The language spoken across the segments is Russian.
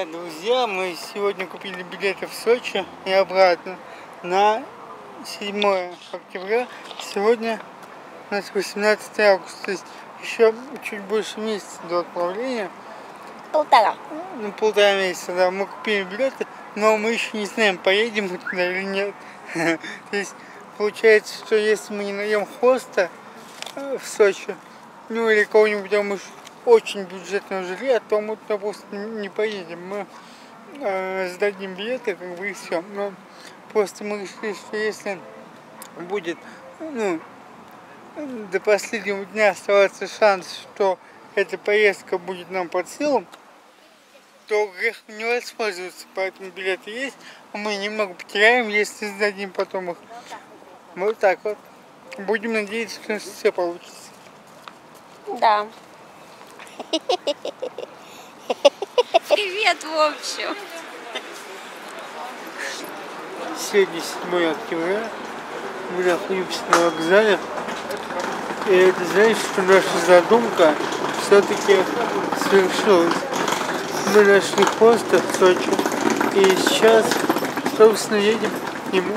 Привет, друзья! Мы сегодня купили билеты в Сочи и обратно на 7 октября. Сегодня у нас 18 августа, то есть еще чуть больше месяца до отправления. Полтора месяца, да. Мы купили билеты, но мы еще не знаем, поедем мы туда или нет. То есть получается, что если мы не найдем хоста в Сочи, ну или кого-нибудь очень бюджетного жилья, то мы туда просто не поедем. Мы сдадим билеты, как бы, и все. Но просто мы решили, что если будет до последнего дня оставаться шанс, что эта поездка будет нам под силу, то грех не воспользоваться. Поэтому билеты есть, а мы немного потеряем, если сдадим потом их. Вот так вот. Будем надеяться, что все получится. Да. Привет, в общем. Сегодня 7 октября. Мы находимся на вокзале. И это значит, что наша задумка все-таки свершилась. Мы нашли хоста в Сочи. И сейчас, собственно, едем к нему.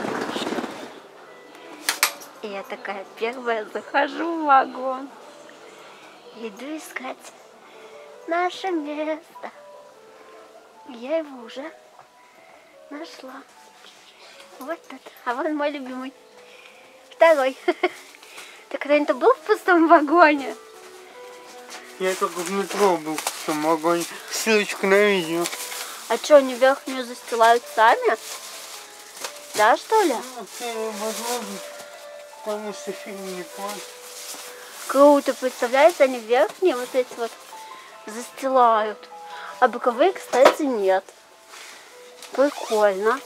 Я такая первая захожу в вагон. Иду искать наше место. Я его уже нашла. Вот тут. А вот мой любимый. Второй. Ты когда-нибудь был в пустом вагоне? Я только в метро был в пустом вагоне. Ссылочку на видео. А что, они верхнюю застилают сами? Да, что ли? Возможно, потому что фильм не платит. Круто, представляете, они верхние вот эти вот застилают. А боковые, кстати, нет. Прикольно.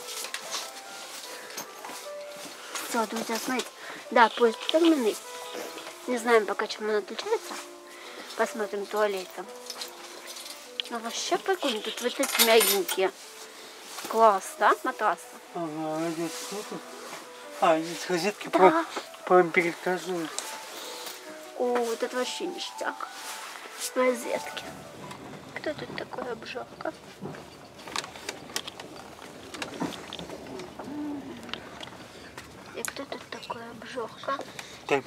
Все, друзья, смотрите. Да, поезд фирменный. Не знаем пока, чем он отличается. Посмотрим туалетом. Но вообще прикольно. Тут вот эти мягенькие. Класс, да, матрасы? Ага, здесь что-то. Здесь розетки Да. по перекажу. О, вот это вообще ништяк. Розетки. Кто тут такой обжорка? И кто тут такой обжорка? Ты.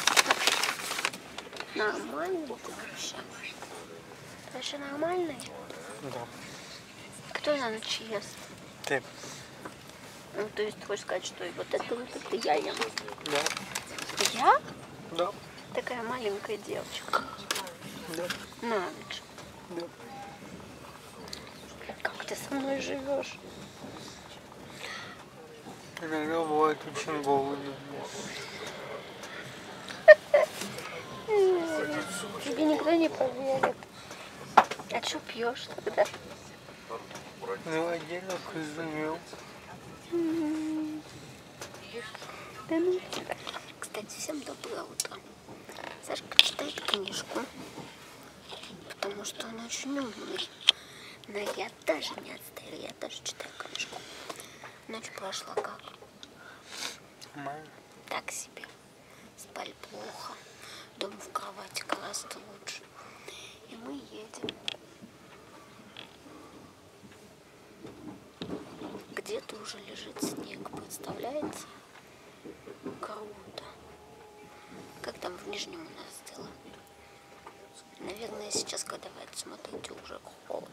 Нормальный ты вообще? Ты вообще нормальный? Да. Кто на ночь ест? Ты. Ну, то есть ты хочешь сказать, что и вот это я ем? Да. Я? Да. Такая маленькая девочка. Да. На ночь. Да. Как ты со мной живешь? Иногда бывает очень голодно. Тебе никто не поверит. А что пьешь тогда? Ну, отдельно живем. Да ну. Кстати, всем доброе утро. Сашка читает книжку, потому что он очень умный. Но я даже не отстаю, я тоже читаю книжку. Ночь прошла как? Так себе. Спали плохо. Дома в кровати гораздо лучше. И мы едем. Где-то уже лежит снег, представляете? Круто. Как там в Нижнем у нас дела? Наверное, сейчас, когда вы это смотрите, уже холодно.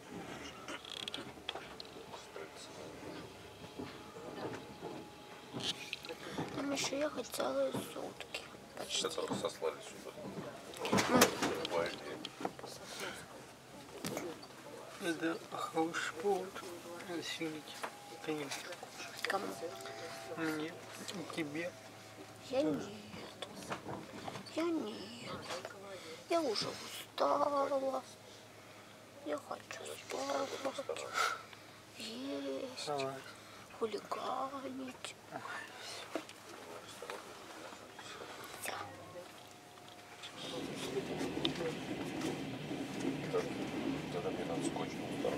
Нам еще ехать целые сутки. Почти. Которые сослали сюда. Это хороший повод заселить, конечно. Кому? Мне, тебе. Я нет. Я нет. Я уже устала. Я хочу спать. Есть. Хулиганить. Все. Тогда мне надо скотч на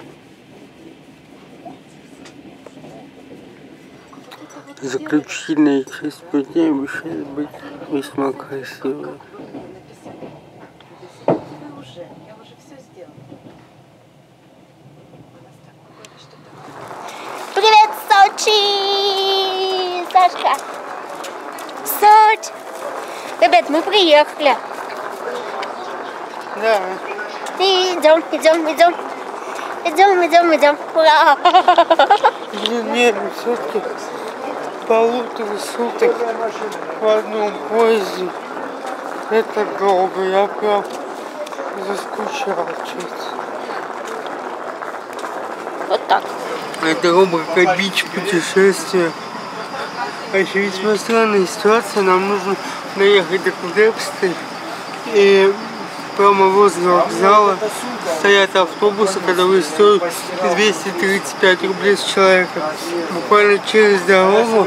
второй. Заключительная часть пути обещает быть весьма красивой. Я уже все сделала. Сашка. Сочи. Ребят, мы приехали. Да. Идем. Идем. Ура! Блин, нет, все-таки 1,5 суток в одном поезде. Это долго, я прям заскучал, честно. Вот так. Это рубрика «Бич путешествия». Вообще весьма странная ситуация. Нам нужно доехать до Кудепсты. И прямо возле вокзала стоят автобусы, которые стоят 235 рублей с человека. Буквально через дорогу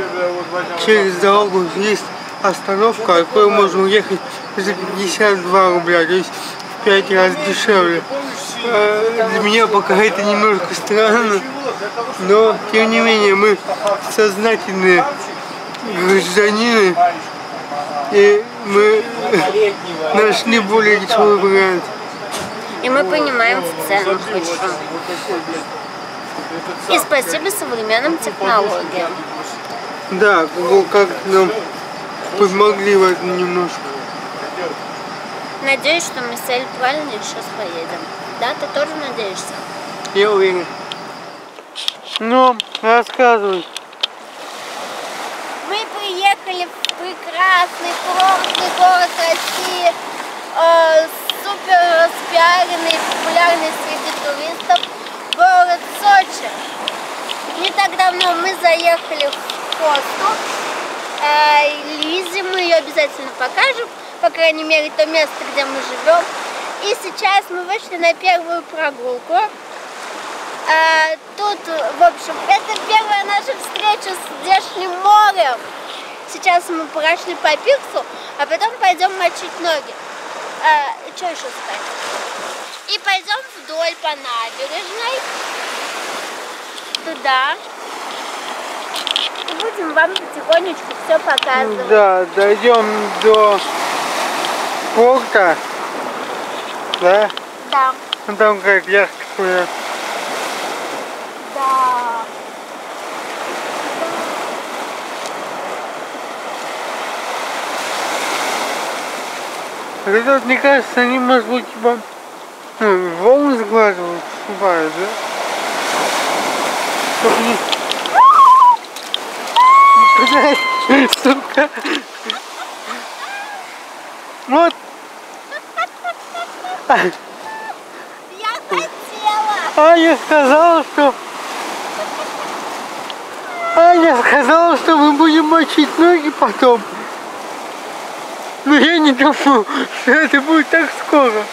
есть остановка, от которой можно уехать за 52 рубля, то есть в 5 раз дешевле. Для меня пока это немножко странно, но тем не менее мы сознательные гражданины, и мы нашли более дешевый вариант. И мы понимаем цену хорошо. И спасибо современным технологиям. Да, как нам помогли в этом немножко. Надеюсь, что мы с Эль правильно сейчас поедем. Да, ты тоже надеешься? Я уверен. Ну, рассказывай. Мы приехали в прекрасный курортный город России, супер распиаренный, популярный среди туристов, город Сочи. Не так давно мы заехали в Косту, Лизе, мы ее обязательно покажем, по крайней мере, то место, где мы живем. И сейчас мы вышли на первую прогулку. Тут, в общем, это первая наша встреча с здешним морем. Сейчас мы прошли по пирсу, а потом пойдем мочить ноги. Что еще сказать? И пойдем вдоль по набережной. Туда. И будем вам потихонечку все показывать. Да, дойдем до порта. Да? Да. Ну, там как яхта такая. Да. Это, мне кажется, они, может быть, типа, волны сглаживают, бывает, да? Чтобы не... Сука! Вот! Я хотела! Аня сказала, что мы будем мочить ноги потом. Но я не думал, что это будет так скоро.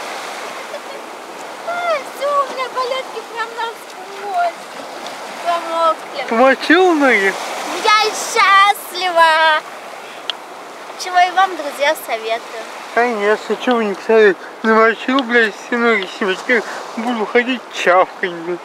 Все, у меня балетки прям насквозь промокли. Помочил ноги? Я счастлива! Чего и вам, друзья, советую. Конечно, что вы не кстати, намочил, блядь, все ноги себе, теперь буду ходить чавкать, блядь.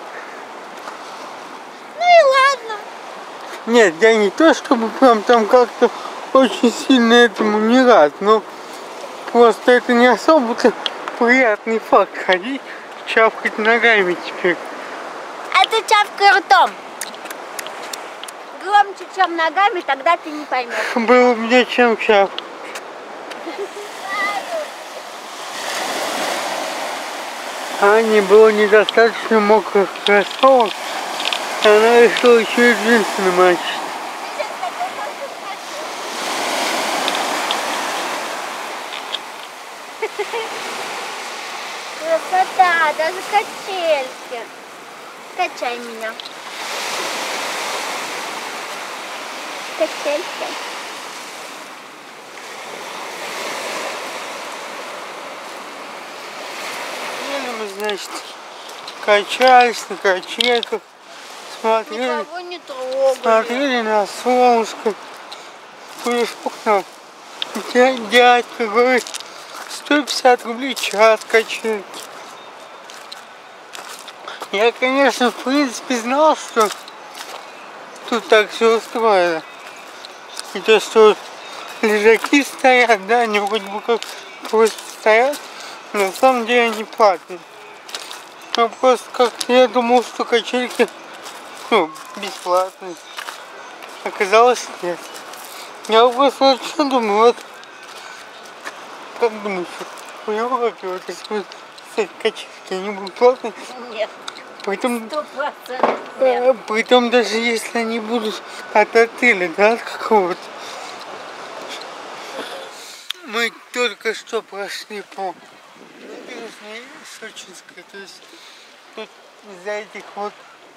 Ну и ладно. Нет, я не то, чтобы прям там как-то очень сильно этому не рад, но просто это не особо-то приятный факт, ходить, чавкать ногами теперь. А ты чавкай ртом. Громче, чем ногами, тогда ты не поймешь. Было мне чем чавкать. Ане было недостаточно мокрых кроссовок, она решила еще и джинсы намочить. Красота, даже качельки. Качай меня. Качельки. Мы, значит, качались на качельках, Никого не трогали. смотрели на солнышко. Тут окна. Дядька говорит, 150 рублей час качельки. Я, конечно, в принципе знал, что тут так все устроено. И то, что лежаки стоят, да, они вроде бы как просто стоят, но на самом деле они платные. Но просто как-то я думал, что качельки, бесплатные. Оказалось, нет. Я просто вот что думаю, вот как думаешь, в Европе вот если вот качельки, они будут платные? Нет, Притом, 100% нет. притом даже если они будут от отеля, да, от какого-то. Мы только что прошли по набережной Сочинской, то есть тут из-за этих вот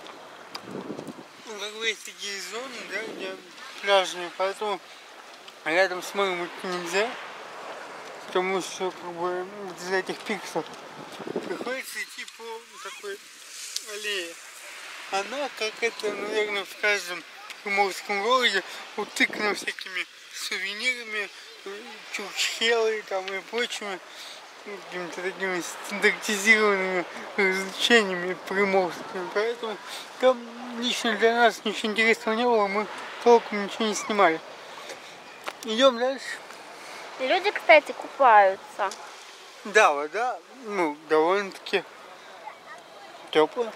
угловые такие зоны, да, где пляжные, поэтому рядом с морем идти нельзя, потому что как бы из-за этих пиксов приходится идти по такой аллее. Она, как это, наверное, в каждом приморском городе, утыкана всякими сувенирами, чурчхелой там и прочими какими-то такими стандартизированными развлечениями приморскими. Поэтому там лично для нас ничего интересного не было, мы толком ничего не снимали. Идем дальше. Люди, кстати, купаются. Да, вода, ну, довольно-таки теплая.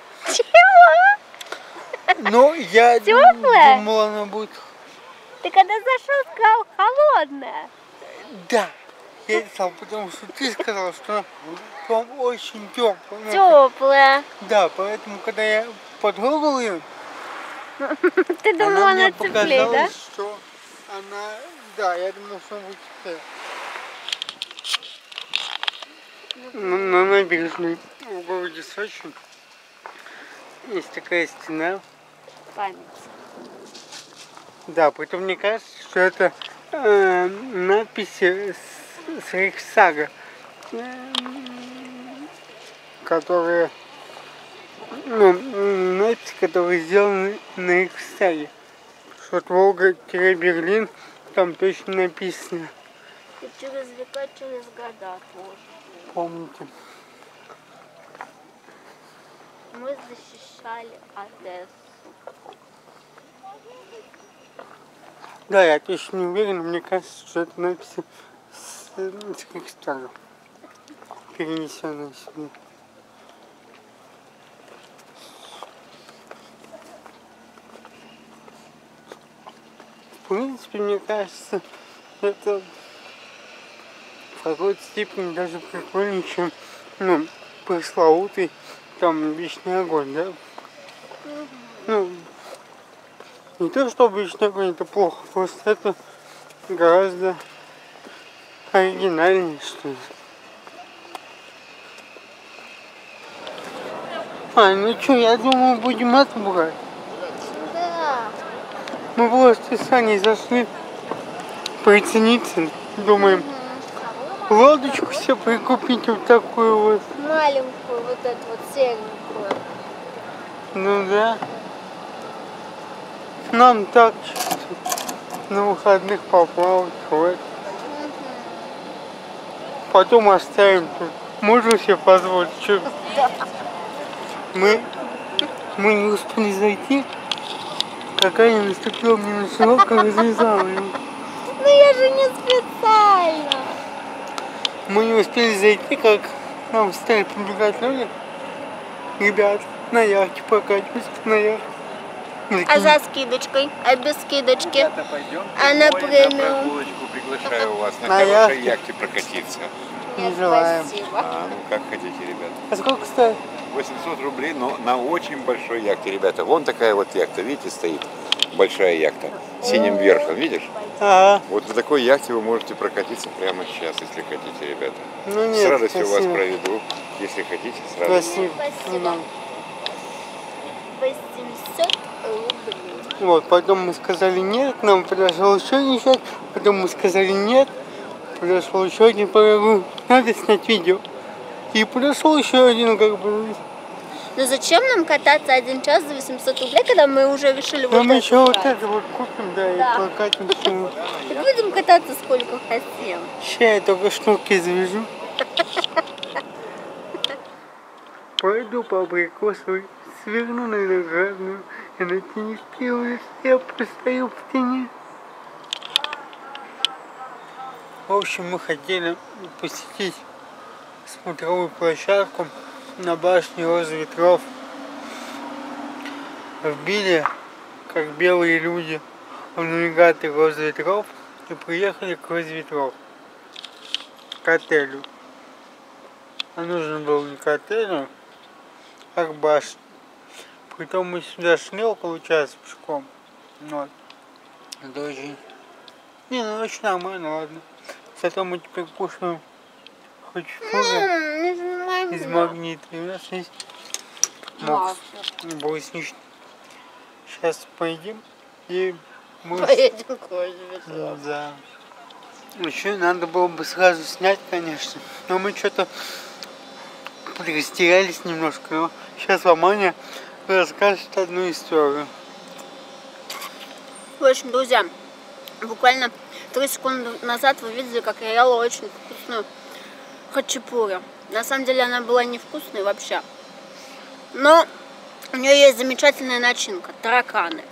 Чего? Но я Тёплая? думала, она будет... Ты когда зашел, сказал холодная. Да, я сказал, потому что ты сказал, что там очень теплая. Теплая. Да, поэтому, когда я потрогал ее, Ты думала, она она мне теплее, да? показалась, что она... Да, я думал, что она будет теплее. На набережной в городе Сочи есть такая стена. Память. Да, притом мне кажется, что это надписи с Рейхстага, которые, ну, надписи, которые сделаны на Рейхстаге. Что от Волга-Берлин там точно написано. И через века, через года тоже. Помните. Мы защищали Одессу. Да, я точно не уверен, но мне кажется, что это надписи с Рейхстага, перенесенные сюда. В принципе, мне кажется, это в какой-то степени даже прикольнее, чем, ну, пресловутый там вечный огонь, да? Ну, не то, что вечный огонь это плохо, просто это гораздо оригинальнее, что ли. Ну что, я думаю, будем это брать. Да. Мы просто с Аней зашли прицениться, думаем, лодочку себе прикупить вот такую вот. Маленькую, вот эту вот серенькую. Ну да. Нам так чисто на выходных поплавать, вот. Потом оставим тут. Можем себе позволить, что мы не успели зайти, какая не наступила мне на шелок, и развязала его. Ну я же не специально. Мы не успели зайти, как нам стали прибегать люди. Ребят, на яхте прокатимся, на яхте. А за скидочкой? А без скидочки? Ребята, пойдем А на на премиум? прогулочку. Приглашаю вас на На хорошей яхте. яхте прокатиться. Не Нет, желаем. спасибо. Ну как хотите, ребята. А сколько стоит? 800 рублей, но на очень большой яхте, ребята. Вон такая вот яхта, видите, стоит. Большая яхта. С синим верхом, видишь? Ага. Вот на такой яхте вы можете прокатиться прямо сейчас, если хотите, ребята. Ну С нет, радостью вас спасибо. проведу, если хотите, с радостью. Спасибо. Не надо. 800 рублей. Вот, потом мы сказали нет, нам подошел еще один человек, потом мы сказали нет, подошел еще один, говорю, надо снять видео. И подошел еще один, как бы. Но зачем нам кататься 1 час за 800 рублей, когда мы уже решили Да вот мы это еще вот брать? это вот купим, да, Да. и прокатимся. И будем кататься сколько хотим. Сейчас я только шнурки завяжу. Пойду по абрикосовой, сверну на виноградную, и на тениске уже я постою в тени. В общем, мы хотели посетить смотровую площадку на башне Розы Ветров. Вбили, как белые люди, в навигатор Розы Ветров. и приехали к Розветров, к отелю. А нужен был не к отелю, а к башне. Притом мы сюда шли около часа пешком. Вот. Это очень... Не, ну очень нормально, ладно. Зато мы теперь кушаем хоть что-то из магнита. И у нас есть мокс брусничный. Сейчас поедим и мы... Поедем к Розветров. Да. Еще надо было бы сразу снять, конечно. Но мы что-то растерялись немножко. Но сейчас вам Аня расскажет одну историю. В общем, друзья, буквально 3 секунды назад вы видели, как я ела очень вкусную хачапури. На самом деле она была невкусной вообще. Но у нее есть замечательная начинка – тараканы.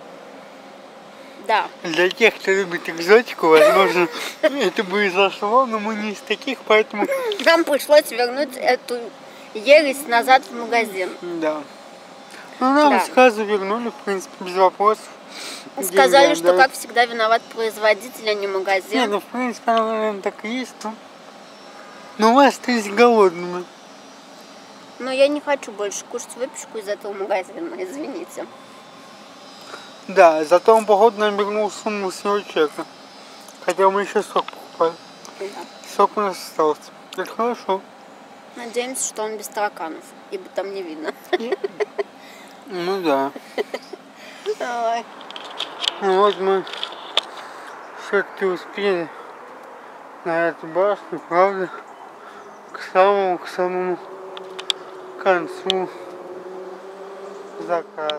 Да. Для тех, кто любит экзотику, возможно, это бы и зашло, но мы не из таких, поэтому... Нам пришлось вернуть эту ересь назад в магазин. Да. Ну, нам сразу вернули, в принципе, без вопросов. Сказали, что, как всегда, виноват производитель, а не магазин. Не, ну, в принципе, оно, наверное, так и есть, но у вас остались голодными. Но я не хочу больше кушать выпечку из этого магазина, извините. Да, зато он, походу, нам вернул сумму с его чека. Хотя мы еще сок покупали. Да. Сок у нас остался. Это хорошо. Надеемся, что он без тараканов, ибо там не видно. Ну да. Давай. Ну вот мы все-таки успели на эту башню, правда, к самому концу заката.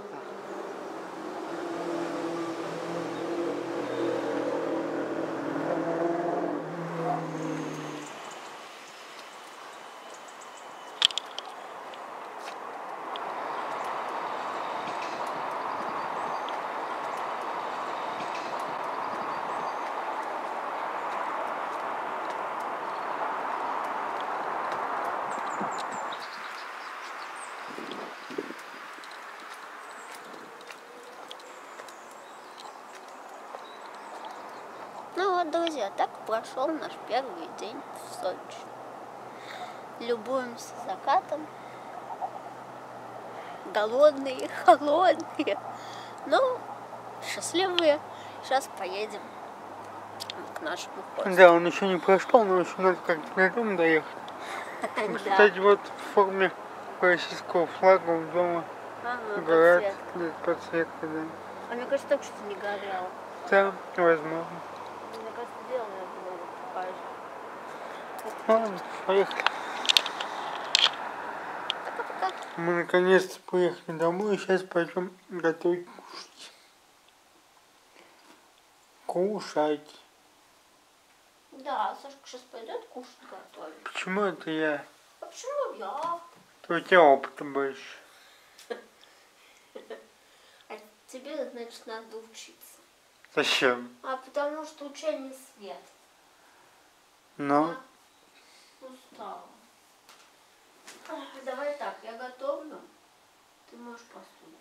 Ну вот, друзья, так прошел наш первый день в Сочи. Любуемся закатом. Голодные, холодные, но счастливые. Сейчас поедем к нашему хостелу. Да, он еще не прошел, но еще надо как-то до дома доехать. Кстати, вот в форме российского флага у дома горят подсветка, да. А мне кажется, только что не горело. Да, возможно. Мне кажется, белое было такая же. Ладно, поехали. Пока-пока. Мы наконец-то приехали домой и сейчас пойдем готовить кушать. Кушать. Да, Сашка сейчас пойдет кушать готовить. Почему это я? А почему я? То у тебя опыта больше. А тебе, значит, надо учиться. Зачем? А потому что учение свет. Ну, Я устала. Давай так, я готовлю, ты можешь посуду.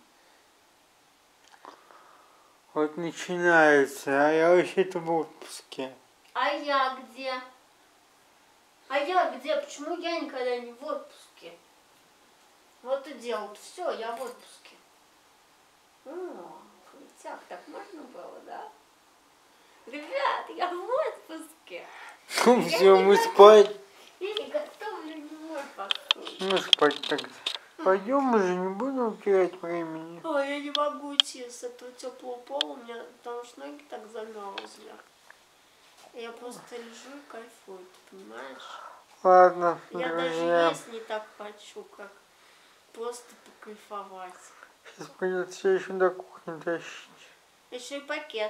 вот начинается, а я вообще-то в отпуске. А я где? А я где? Почему я никогда не в отпуске? Вот и дело. Все, я в отпуске. О, крутяк, так можно было, да? Ребят, я в отпуске. Ну все, мы спать. Я не готовлю ни мой посуду. Ну спать тогда. Пойдем, мы же не будем терять времени. Ой, я не могу идти с этого теплого пола, у меня потому что ноги так замерзли. Я просто лежу и кайфую, ты понимаешь? Ладно, Я друзья. даже есть не так хочу, как просто покайфовать. Сейчас придется еще до кухни тащить. Еще и пакет.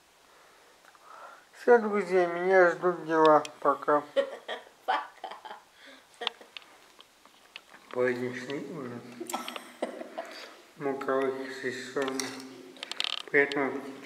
Все, друзья, меня ждут дела. Пока. Пока. Праздничный ужин. Макароны с рисом. Приятного аппетита.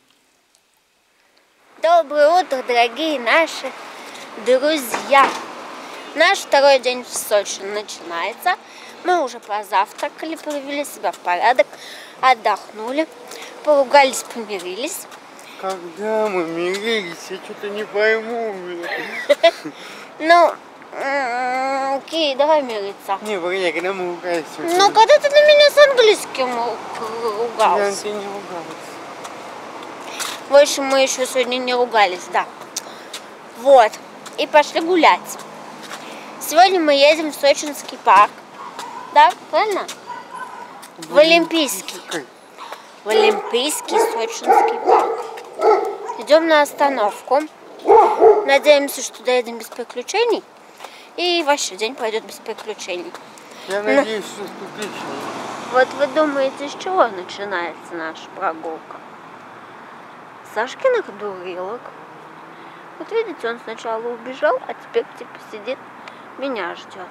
Доброе утро, дорогие наши друзья. Наш второй день в Сочи начинается. Мы уже позавтракали, привели себя в порядок, отдохнули, поругались, помирились. Когда мы мирились, я что-то не пойму, блин. Ну, окей, давай мириться. Не, погоди, когда мы ругались. Ну, когда ты на меня с английским Я ругался. тебе не ругался. В общем, мы еще сегодня не ругались, да. Вот. И пошли гулять. Сегодня мы едем в Сочинский парк. Да, правильно? В Олимпийский. В Олимпийский Сочинский парк. Идем на остановку. Надеемся, что доедем без приключений. И вообще день пойдет без приключений. Я надеюсь, что с приключениями. Вот вы думаете, с чего начинается наша прогулка? С Сашкиных дурилок. Вот видите, он сначала убежал, а теперь типа сидит, меня ждет.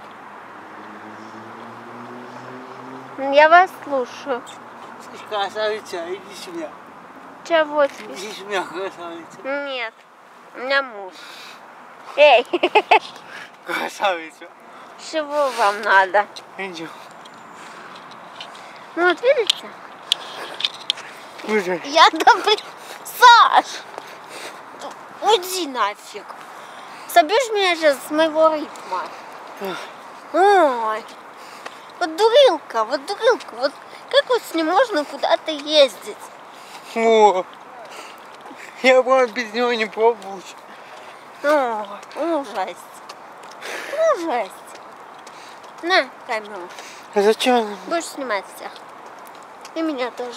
Я вас слушаю. Красавица, иди сюда. Чего тебе? Иди сюда, красавица. Нет, у меня муж. Эй, Красавица. чего вам надо? Идем. Ну вот видите? Слушай, Я блин, Саш! Уйди нафиг. Собьешь меня сейчас с моего ритма. Ой. Вот дурилка. Вот как вот с ним можно куда-то ездить? о, я правда без него не пробовал. Ой, ужасть. Ужасть. На камеру. А зачем? Будешь снимать всех. И меня тоже.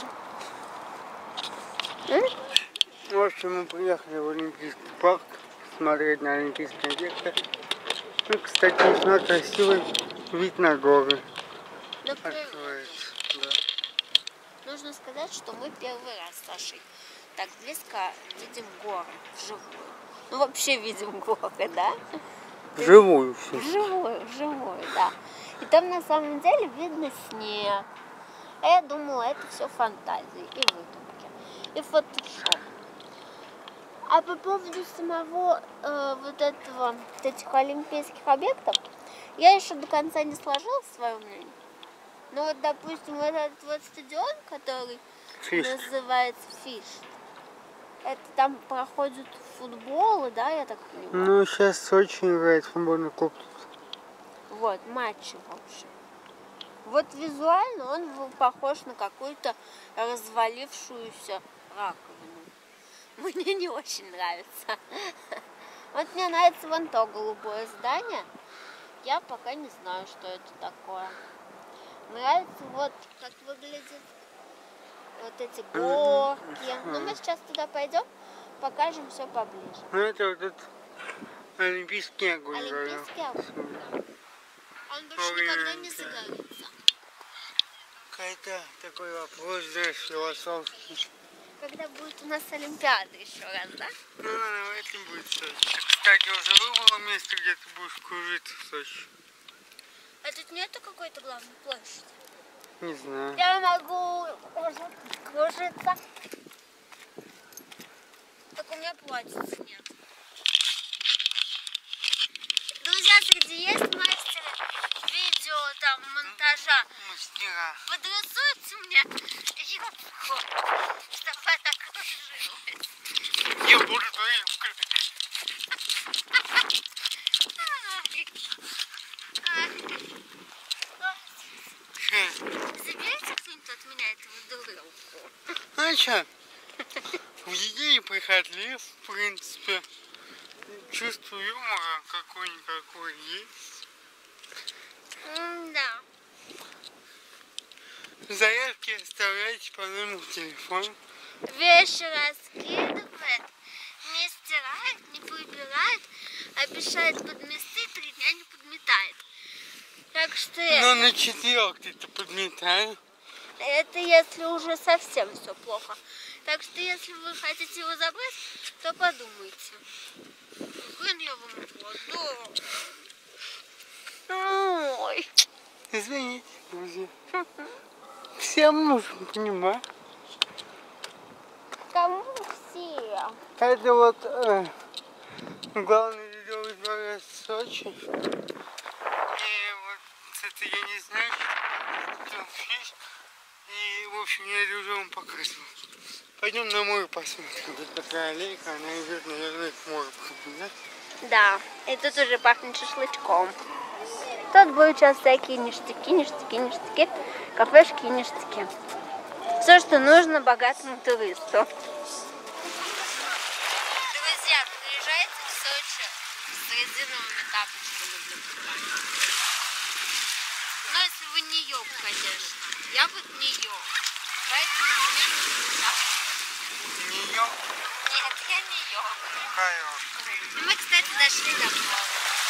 В общем, мы приехали в Олимпийский парк смотреть на олимпийские объекты. Ну, кстати, весьма красивый вид на горы. Открывается, да. Нужно сказать, что мы первый раз с Сашей так близко видим горы вживую. Ну вообще видим горы, да? Вживую все. Вживую, да. И там на самом деле видно снег. А я думала, это все фантазии и выдумки. И фотошоп. А по поводу самого вот этих олимпийских объектов, я еще до конца не сложила свое мнение. Ну вот, допустим, вот этот вот стадион, который называется Фишт, это там проходит футбол, да, я так понимаю? Ну, сейчас Сочи играет в футбольный клуб. Вот, матчи, в общем. Вот визуально он похож на какую-то развалившуюся раковину. Мне не очень нравится. Вот мне нравится вон то голубое здание. Я пока не знаю, что это такое. Нравится вот, как выглядит вот эти горки. Но мы сейчас туда пойдем, покажем все поближе. Ну, это вот этот олимпийский огонь. Олимпийский огонь. Он больше никогда не загорится. Какой-то такой вопрос, да, философский. Когда будет у нас Олимпиада еще раз, да? Ну, вряд ли будет Сочи. Ты, кстати, уже выбрала место, где ты будешь кружиться в Сочи? А тут нету какой-то главной площади? Не знаю. Я могу кружиться. Так у меня платьица нет. Друзья, среди есть мастеры видео, там, монтажа. Мастера. Подрисуйте мне юбку, чтобы она кружилась. Я буду твоей юбкой. Заберите кто-нибудь от меня этого дурилку. Ну что, в идее прихотлив, в принципе. Чувство юмора какой-никакой есть. Да. Заявки оставляйте по номеру телефона. Вещи раскидывает, не стирает, не прибирает, обещает подмести, 3 дня не подметает. Так что Но на 4-й-то подметаю. это если уже совсем все плохо. Так что если вы хотите его забрать, то подумайте. Хрен я вам упаду. Ой. Извините, друзья. Всем нужно понимать. Кому все? Это вот главный видео из Сочи. И вот это я не знаю, что там фиш. И в общем я это уже вам показывал. Пойдем на море посмотрим. Вот такая аллейка, она идет, наверное, к морю. Да? Да, и тут уже пахнет шашлычком. Тут будут сейчас всякие ништяки, кафешки и ништяки. Все, что нужно богатому туристу. Друзья, приезжайте в Сочи с резиновыми тапочками для купания. Ну, если вы не йог, конечно. Я вот не йог. Поэтому мне нужны тапочки. Не йог? Нет, я не йог. Хайо. Мы, кстати, дошли до плова.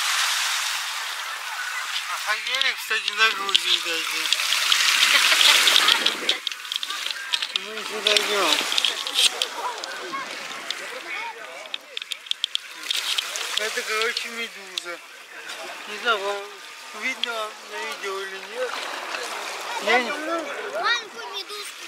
А хотели, кстати, на Грузии дойти. Мы еще дойдем. Это, короче, медуза. Не знаю, вам видно на видео или нет. Я не... Маленькую медузку.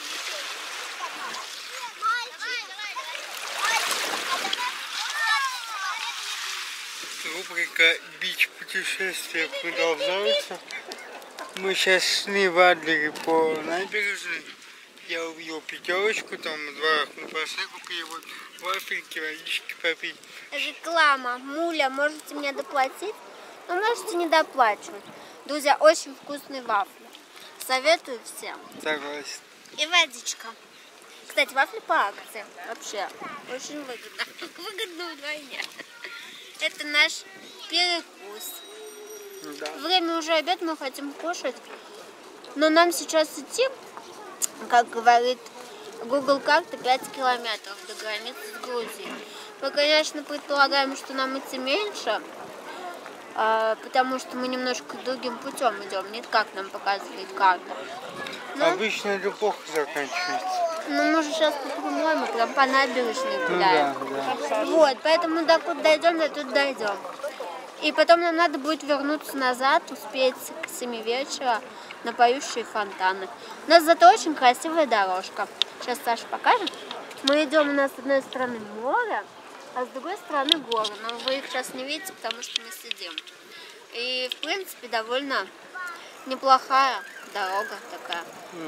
Рубрика «Бич-путешествия» продолжается. Мы сейчас шли в Адлере по набережной. Я увидел пятерочку, там в дворах мы пошли, купили вот вафельки, водички попить. Реклама. Муля, можете мне доплатить? Ну, можете не доплачу. Друзья, очень вкусные вафли. Советую всем. Согласен. И водичка. Кстати, вафли по акции. Вообще, очень выгодно. Выгодно вдвойне. Это наш перекус. Да. Время уже обед, мы хотим кушать. Но нам сейчас идти, как говорит Google карта, 5 километров до границы с Грузией. Мы, конечно, предполагаем, что нам идти меньше, потому что мы немножко другим путем идем, не как нам показывает карта. Но, Обычно это плохо заканчивается. но мы же сейчас по-моему прям по набережной гуляем. Да. Вот, поэтому докуда дойдем, до тут дойдем. И потом нам надо будет вернуться назад, успеть к 7 вечера на поющие фонтаны. У нас зато очень красивая дорожка. Сейчас Саша покажет. Мы идем, у нас с одной стороны море, а с другой стороны горы. Но вы их сейчас не видите, потому что мы сидим. И, в принципе, довольно неплохая дорога такая.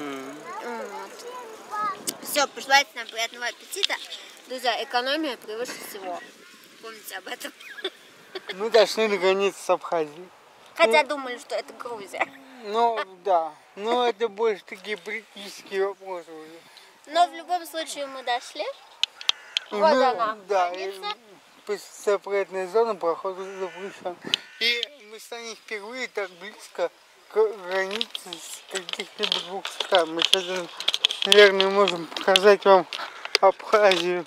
Вот. Все, пожелайте нам приятного аппетита. Друзья, экономия превыше всего. Помните об этом. Мы дошли на границу с Абхазией. Хотя думали, что это Грузия. Ну, да. Но это больше такие политические вопросы уже. Но в любом случае мы дошли. И Вот мы- она, Да, граница. запретная зона, проход запрещен. И мы станем впервые так близко к границе с каких-либо двух стран. Мы сейчас, наверное, можем показать вам Абхазию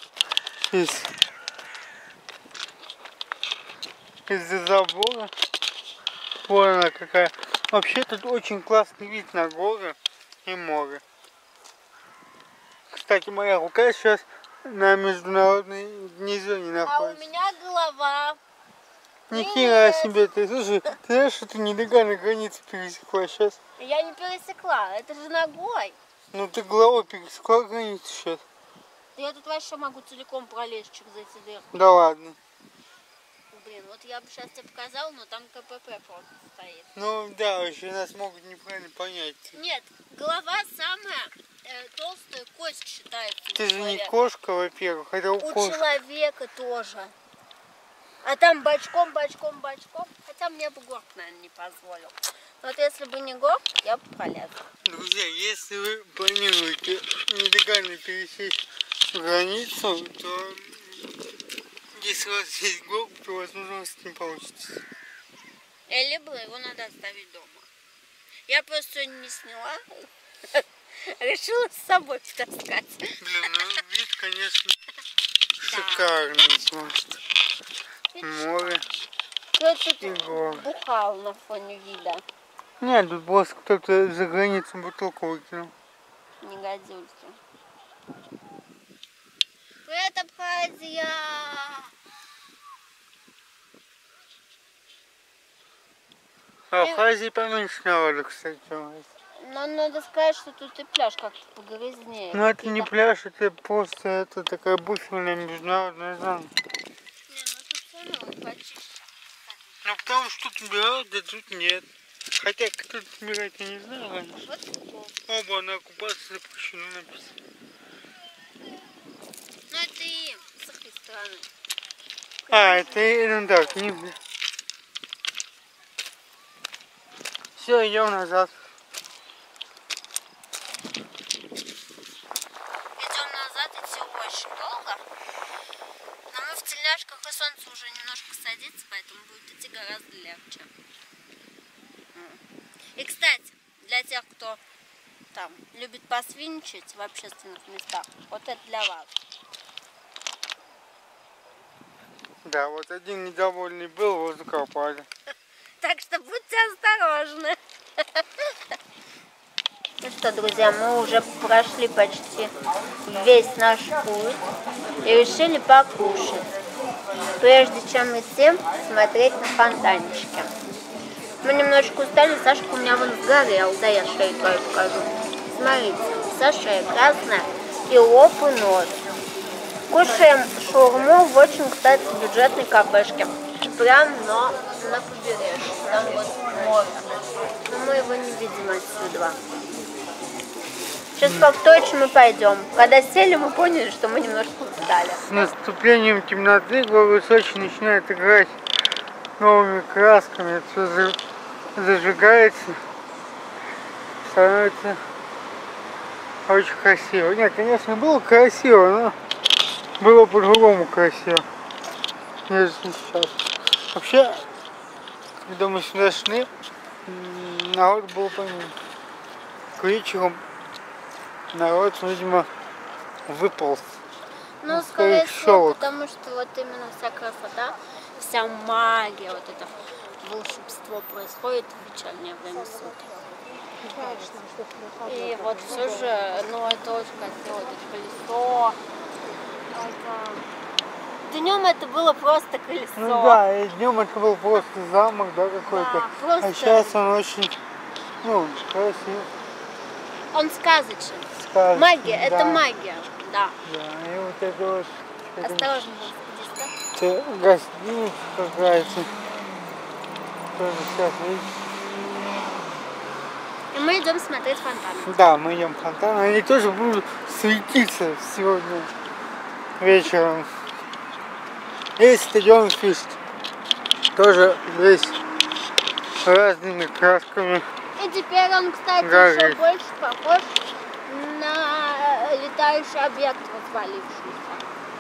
из-за забора. Вот она какая. Вообще тут очень классный вид на горы и море. Кстати, моя рука сейчас на международной дне зоне А у находится. меня голова. Ни хера себе ты. Слушай, ты знаешь, что ты нелегально границу пересекла сейчас? Я не пересекла, это же ногой. Ну ты головой пересекла границу сейчас. Я тут вообще могу целиком пролезть через эти дырки. Да ладно. Блин, вот я бы сейчас тебе показала, но там КПП просто стоит. Ну да, вообще нас могут неправильно понять. Нет, голова самая толстая кость считается. у Ты же не человека. кошка, во-первых, это у У кошки. человека тоже. А там бочком. Хотя мне бы горб, наверное, не позволил. Но вот если бы не горб, я бы полезла. Друзья, если вы планируете нелегально пересечь границу, то если у вас есть горб, то возможно у вас не получится. Либо его надо оставить дома. Я просто сегодня не сняла. Решила с собой таскать. Блин, ну вид, конечно, шикарный просто. Море Кто тут и горы. бухал на фоне вида? Нет, тут просто кто-то за границу бутылку выкинул. Негодюльки. Привет, Абхазия! А в Азии поменьше народу, кстати, у нас. Но надо сказать, что тут и пляж как-то погрязнее. Но это не пляж, это просто это такая буферная международная зона. Не, ну тут все равно почище. Ну потому что тут убирают, да тут нет. Хотя кто тут убирает, я не знаю, конечно. Вот такое. Оба на оккупации запрещено написано. стороны. Это ерунда, книга. Все, идем назад. Идем назад, идти очень долго. Но мы в тельняшках, и солнце уже немножко садится, поэтому будет идти гораздо легче. И, кстати, для тех, кто там любит посвинчить в общественных местах, вот это для вас. Да, вот один недовольный был, его закопали. Так что будьте осторожны. Ну что, друзья, мы уже прошли почти весь наш путь и решили покушать, прежде чем идти смотреть на фонтанчики. Мы немножко устали, Сашка у меня вон сгорел, да, я шею твою покажу. Смотрите, вся шея красная и лоб и нос. Кушаем шаурму в очень, кстати, бюджетной кафешке. Прям на побережье. Там вот море. Но мы его не видим отсюда. Сейчас как точно мы пойдем. Когда сели, мы поняли, что мы немножко устали. С наступлением темноты город Сочи начинает играть новыми красками. Это все зажигается. Становится очень красиво. Нет, конечно, было красиво, но было по-другому красиво, нежели сейчас. Вообще, когда мы сюда шли, народ был поменьше. К вечеру народ, видимо, выполз. Ну, скорее всего, потому что вот именно вся красота, вся магия, вот это волшебство происходит в вечернее время суток. И вот все же, ну это очень красиво, это колесо. Днем это было просто колесо. Ну да, и днем это был просто замок, да, какой-то. Да, просто... А сейчас он очень, красив. Он сказочен. Сказочный, Магия, да. это магия, да. Да, и вот это вот... Осторожно, здесь, да? Это гостиница какая-то. Тоже сейчас, видите? И мы идем смотреть фонтаны. Да, мы идем в фонтан. Они тоже будут светиться сегодня вечером. И стадион Фист. Тоже весь разными красками. И теперь он, кстати, горит. еще больше похож на летающий объект, развалившийся.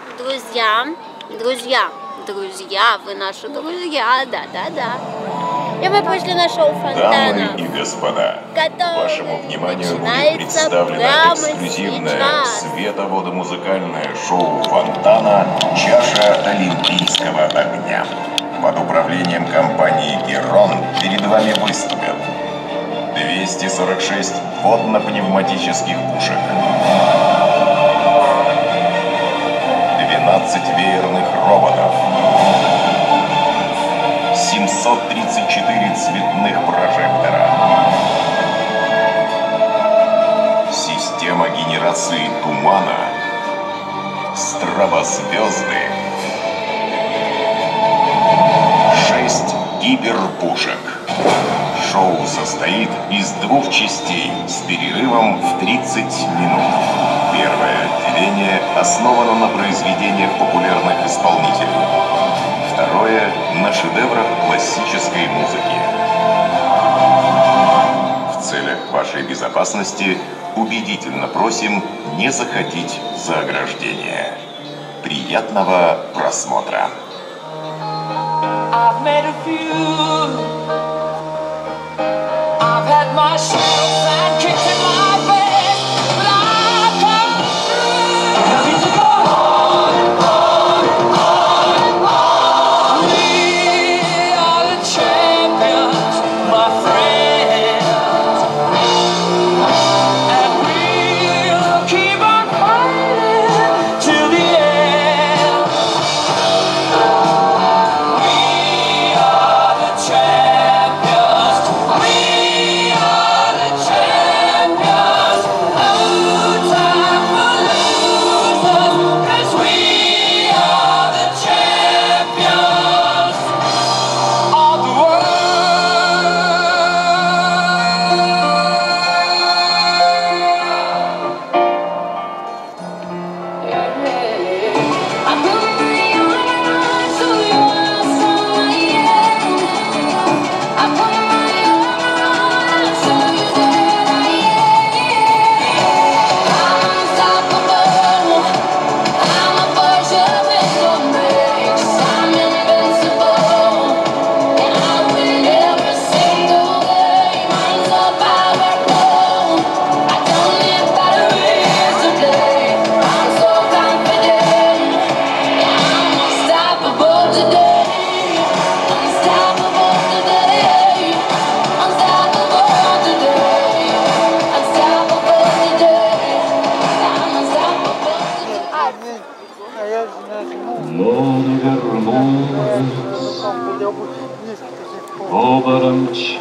Друзья, вы наши друзья, да. И мы пришли на шоу фонтана. Дамы и господа, вашему вниманию будет представлено прямо эксклюзивное сейчас. световодомузыкальное шоу фонтана «Чаша Олимпийского огня». Под управлением компании «Герон» перед вами выступят 246 водно-пневматических пушек, 12 веерных роботов, 734 цветных прожектора, система генерации тумана, стробозвезды, 6 гиперпушек. Шоу состоит из 2 частей с перерывом в 30 минут. Первое отделение основано на произведениях популярных исполнителей. Второе – на шедеврах классической музыки. В целях вашей безопасности убедительно просим не заходить за ограждение. Приятного просмотра! I've made a few. I've had my shadows and kicks in my face, but I've come through. I need to go on. We are the champions, my friends, and we'll keep on fighting till the end. We are the champions. We are the champions.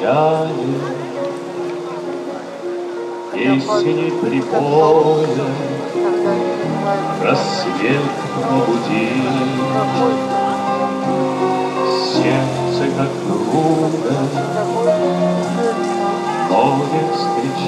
печали, песни прибоя, рассвет пробудил. Сердце как друга, море встречает.